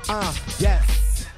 Yes.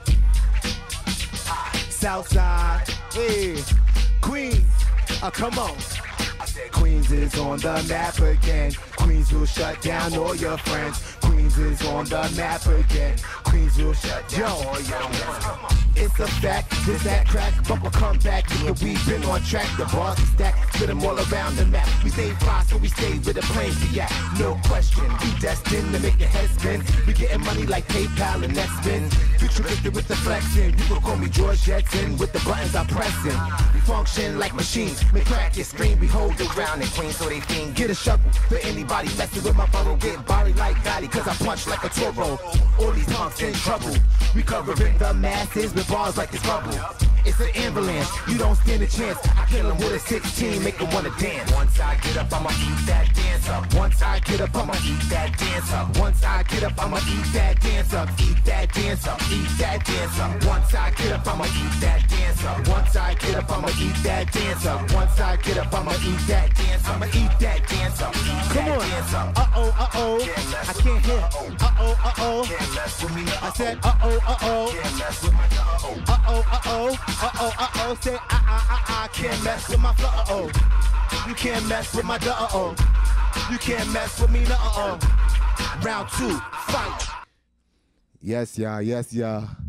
Southside, hey, Queens, come on. I said Queens is on the map again. Queens will shut down all your friends. Queens is on the map again. Queens will shut down all your friends. It's a fact, this that crack, bumper come back. Nigga, we've been on track, the bars are stacked, split them all around the map. We stay fly, so we stay with the planes be at. No question, we destined to make the head spin. We getting money like PayPal and that spin. Futuristic with the flexing, people call me George Jetson. With the buttons I'm pressing, we function like machines. Make crack and scream, we hold around in Queens so they fiend. Get a shovel for anybody messing with my burrow. Get body like Gotti, cause I punch like a toro. All these punks in trouble. We covering the masses with bars like it's bubble. It's an ambulance, you don't stand a chance. I kill him with a 16, make him wanna dance. Once I get up, I'ma eat that dance up. Once I get up, I'ma eat that dance up. Once I get up, I'ma eat that dance up. Eat that dance up, eat that dance up. Once I get up, I'ma eat that dance up. Once I get up, I'ma eat that dance up. Once I get up, I'ma eat that dance up. I'ma eat that dance up. Come on. Uh-oh, uh-oh. I can't hear. Uh-oh, uh-oh. I said uh-oh, uh-oh. Uh-oh, uh-oh. Uh-oh, uh-oh. Say I can't mess with my flow. Uh-oh. You can't mess with my uh-oh. You can't mess with me, uh-oh. Round 2, fight. Yes, y'all. Yes, y'all.